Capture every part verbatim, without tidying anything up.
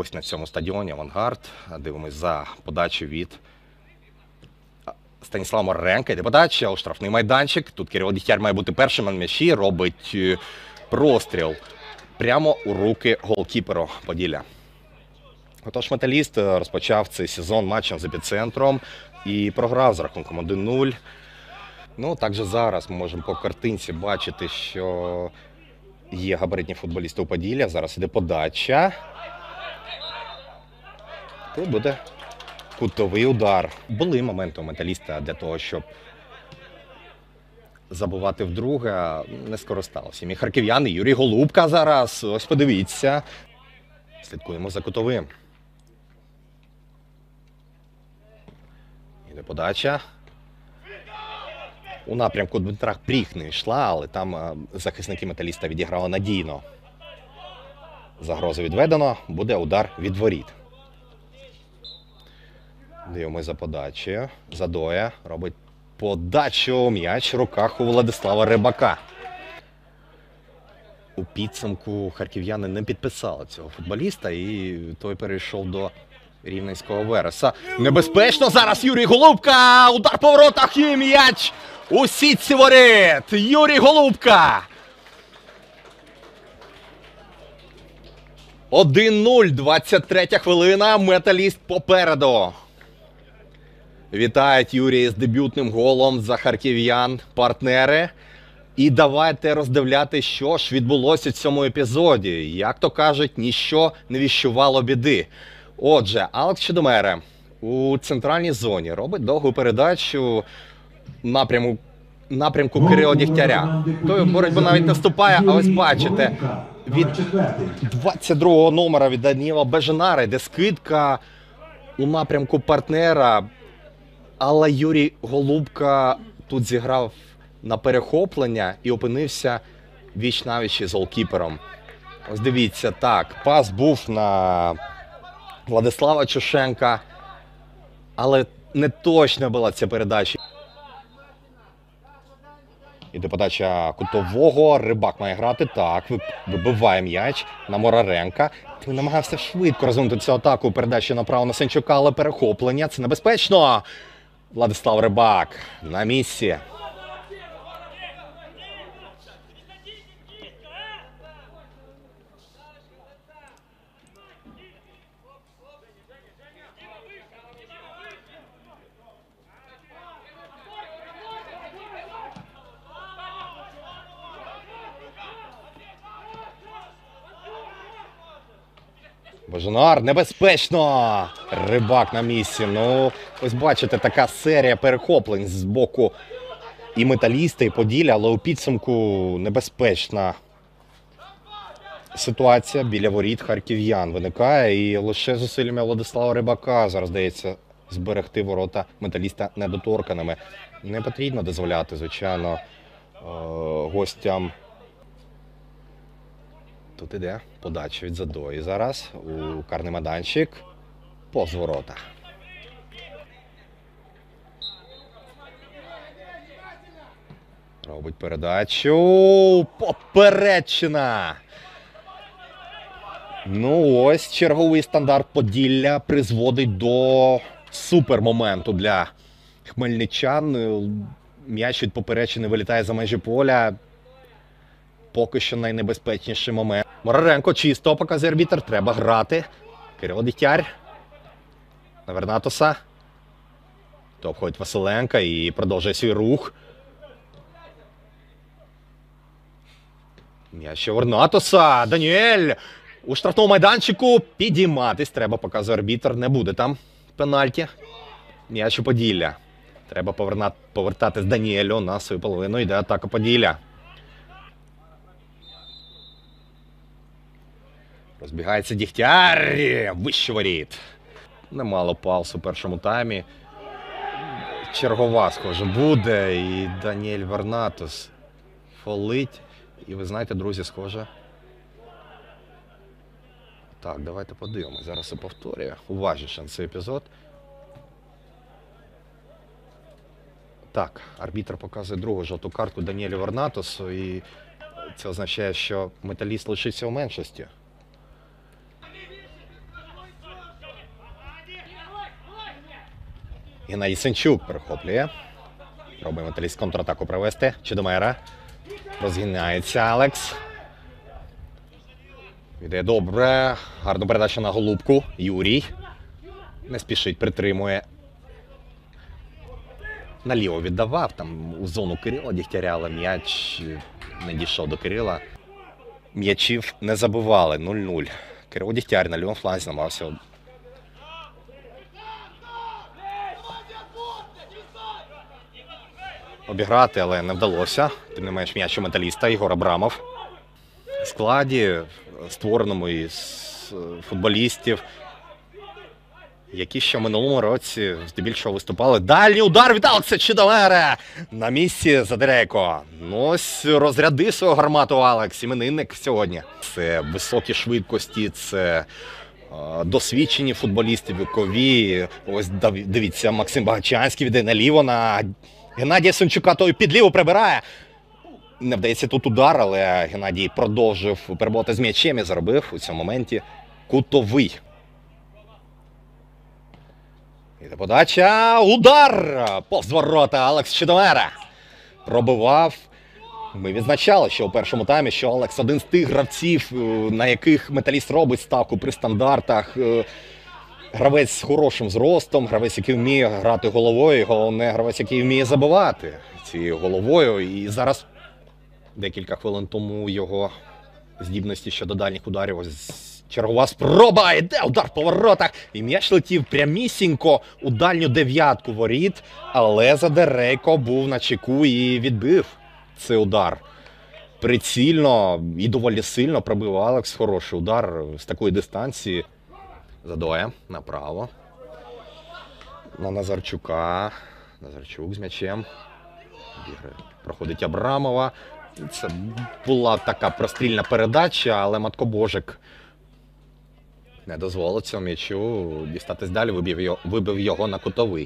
ось на цьому стадіоні «Авангард». Дивимось за подачу від Станіслава Мороренка. Йде подача у штрафний майданчик. Тут Кирило Дігтяр має бути першим на м'ячі. Робить простріл прямо у руки голкіперу Поділля. Отож, «Металіст» розпочав цей сезон матчем з «Епіцентром» і програв з рахунком один нуль. Ну, також зараз ми можемо по картинці бачити, що є габаритні футболісти у Поділля. Зараз іде подача. Тут буде кутовий удар. Були моменти у «Металіста» для того, щоб забувати вдруге, не скористалися. Мій харків'яни Юрій Голубка зараз. Ось подивіться. Слідкуємо за кутовим. Іде подача. У напрямку Дмитра Пріх не йшла, але там захисники «Металіста» відіграли надійно. Загрозу відведено. Буде удар від воріт. Дивимося за подачею. Задоя робить подачу. М'яч в руках у Владислава Рибака. У підсумку харків'яни не підписали цього футболіста, і той перейшов до Рівненського Вереса. Небезпечно зараз Юрій Голубка! Удар по воротах і м'яч у сітці воріт! Юрій Голубка! один нуль, двадцять третя хвилина, «Металіст» попереду. Вітають Юрія з дебютним голом за харків'ян партнери. І давайте роздивляти, що ж відбулося в цьому епізоді. Як то кажуть, ніщо не віщувало біди. Отже, Алекс Чудомере у центральній зоні робить довгу передачу напряму, напрямку Кирила Дігтяря. Той боротьбу навіть не вступає, а ось бачите, від двадцять другого номера від Даніла Беженари, де скидка у напрямку партнера. Але Юрій Голубка тут зіграв на перехоплення і опинився віч-навіч із голкіпером. Ось дивіться, так, пас був на Владислава Чушенка, але не точно була ця передача. Іде подача кутового, Рибак має грати, так, вибиває м'яч на Мороренка. Він намагався швидко розвинути цю атаку, передачу направо на Сенчука, але перехоплення, це небезпечно. Владислав Рибак на місці. Беженар, небезпечно! Рибак на місці. Ну, ось бачите, така серія перехоплень з боку і «Металіста», і Поділля, але у підсумку небезпечна ситуація біля воріт харків'ян виникає. І лише зусиллями Владислава Рибака зараз дається зберегти ворота «Металіста» недоторканими. Не потрібно дозволяти, звичайно, гостям. Тут іде подача від Задої зараз у карний майданчик повз ворота. Робить передачу. Поперечина! Ну ось черговий стандарт Поділля призводить до супермоменту для хмельничан. М'яч від поперечини вилітає за межі поля. Поки що найнебезпечніший момент. Мороренко чисто, показує арбітр. Треба грати. Кирило Дігтяр. На Вернатоса. То обходить Василенка і продовжує свій рух. М'яч у Вернатоса. Даніель у штрафному майданчику. Підійматись треба, показує арбітр. Не буде там пенальті. М'яч у Поділля. Треба повертатись Даніелю на свою половину. Йде атака Поділля. Розбігається Дігтяр. Вище воріт. Немало пауз у першому таймі. Чергова, схоже, буде. І Даніель Вернатос фолить. І ви знаєте, друзі, схоже. Так, давайте подивимось. Зараз я повторюю. Уважніше на цей епізод. Так, арбітр показує другу жовту картку Даніелю Вернатосу. І це означає, що «Металіст» лишиться у меншості. Геннадій Сенчук перехоплює. Пробує металіст контратаку провести. Чидомера. Розгинається Алекс. Іде добре. Гарна передача на Голубку. Юрій. Не спішить, притримує. Наліво віддавав, там у зону Кирила Дігтяря, але м'яч не дійшов до Кирила. М'ячів не забивали. нуль нуль. Кирило Дігтяр на лівому фланзі намагався обіграти, але не вдалося. Тим не менш, м'яч у металіста Ігор Абрамов. В складі, створеному із футболістів, які ще в минулому році здебільшого виступали. Дальній удар від Алекса Чидомера! На місці Задерейко. Ну ось розрядив свою гармату Алекс, іменинник сьогодні. Це високі швидкості, це е, досвідчені футболісти, вікові. Ось дивіться, Максим Багачанський віде наліво на Геннадія Сенчука, той під ліву прибирає. Не вдається тут удар, але Геннадій продовжив перебувати з м'ячем і заробив у цьому моменті кутовий. Іде подача, удар! Повз ворота Алекс Чидомера. Пробивав. Ми відзначали, що у першому таймі, що Алекс один з тих гравців, на яких металіст робить ставку при стандартах. Гравець з хорошим зростом, гравець, який вміє грати головою, і головне, гравець, який вміє забивати цією головою. І зараз, декілька хвилин тому, його здібності щодо дальніх ударів, ось чергова спроба, іде удар по воротах, і м'яч летів прямісінько у дальню дев'ятку воріт, але Задерейко був на чеку і відбив цей удар. Прицільно і доволі сильно пробив Алекс, хороший удар з такої дистанції. Задоя направо. На Назарчука. Назарчук з м'ячем. Проходить Абрамова. Це була така прострільна передача, але Матко Божик не дозволив цьому м'ячу дістатись далі, вибив його, вибив його на кутовий.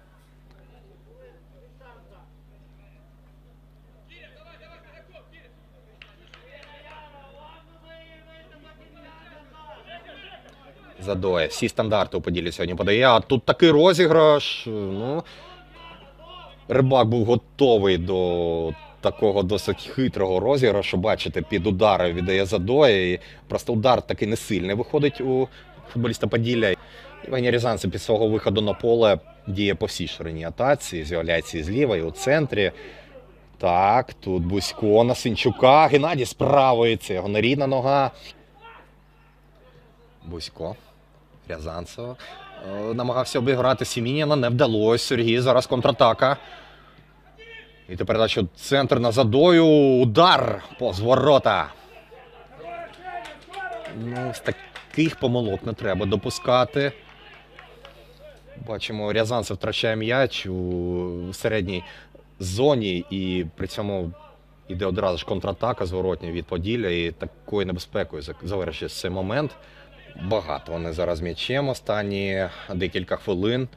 Задоя. Всі стандарти у Поділлі сьогодні подає, а тут такий розіграш. Ну, Рибак був готовий до такого досить хитрого розіграшу. Бачите, під удари віддає Задоя. І просто удар такий не сильний виходить у футболіста Поділля. Євгеній Рязанцев під свого виходу на поле діє по всій ширині атаці. З'являється і зліва, і у центрі. Так, тут Бузько на Сенчука. Геннадій з правої. Це його нерідна нога. Бузько. Рязанцев намагався обіграти Сімініна, не вдалося. Сергій, зараз контратака. І тепер передача в центр на Задою. Удар повз ворота. Ну, з таких помилок не треба допускати. Бачимо, Рязанцев втрачає м'яч у середній зоні. І при цьому йде одразу ж контратака зворотня від Поділля. І такою небезпекою завершується цей момент. Багато вони зараз м'ячем останні декілька хвилин.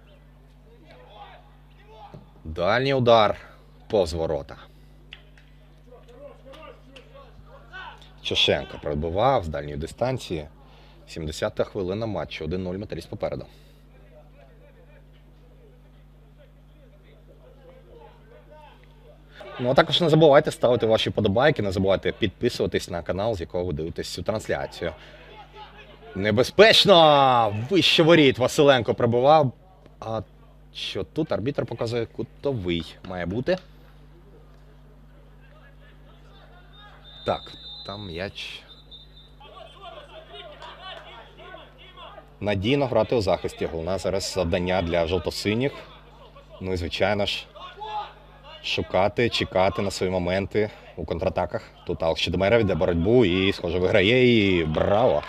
Дальній удар повз ворота. Чошенко пробивав з дальньої дистанції. сімдесята хвилина матчу. один нуль, Металіст попереду. Ну а також не забувайте ставити ваші подобайки, не забувайте підписуватись на канал, з якого ви дивитесь цю трансляцію. Небезпечно! Вище воріт Василенко пробивав. А що тут? Арбітр показує кутовий. Має бути. Так, там м'яч. Надійно грати у захисті. Головне зараз завдання для жовто-синіх. Ну і звичайно ж, шукати, чекати на свої моменти у контратаках. Тут Алекс Чидомера веде боротьбу і, схоже, виграє. І браво!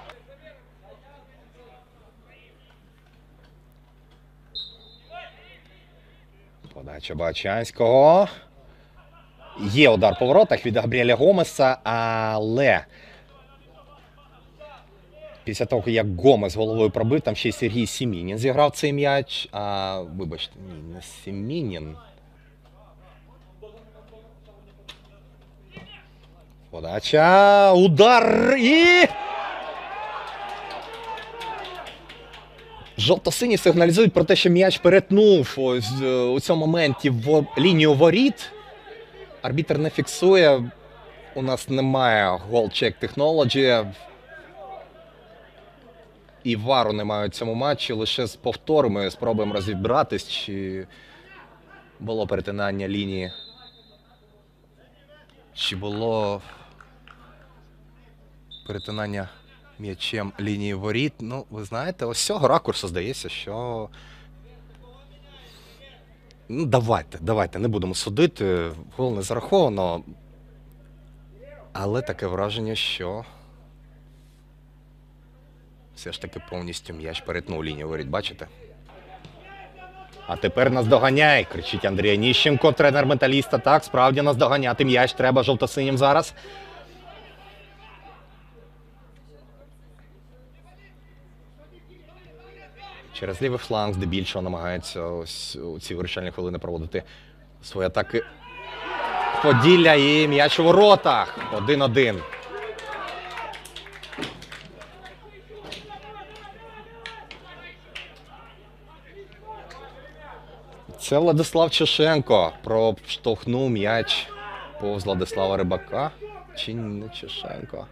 Подача Багачанського. Є удар по воротах від Габріеля Гомеса, але після того, як Гомес головою пробив, там ще й Сергій Сімінін зіграв цей м'яч. А, вибачте, ні, не Сімінін. Подача, удар і... Жовто-сині сигналізують про те, що м'яч перетнув ось е, у цьому моменті в лінію воріт. Арбітр не фіксує. У нас немає Goal Check Technology. І вару немає у цьому матчі. Лише з повторами спробуємо розібратись, чи було перетинання лінії. Чи було перетинання м'ячем лінії воріт. Ну, ви знаєте, ось з цього ракурсу здається, що... Ну, давайте, давайте, не будемо судити. Гол не зараховано. Але таке враження, що... все ж таки повністю м'яч перетнув лінію воріт, бачите? А тепер нас доганяй, кричить Андрій Аніщенко, тренер Металіста. Так, справді нас доганяти м'яч треба жовто-синім зараз. Через лівий фланг здебільшого намагається ось у ці вирішальні хвилини проводити свої атаки. Поділля і м'яч у воротах. один-один. Це Владислав Чешенко проштовхнув м'яч повз Владислава Рибака. Чи не Чешенко?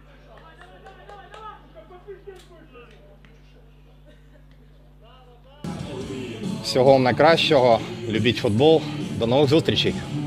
Всього вам найкращого. Любіть футбол. До нових зустрічей.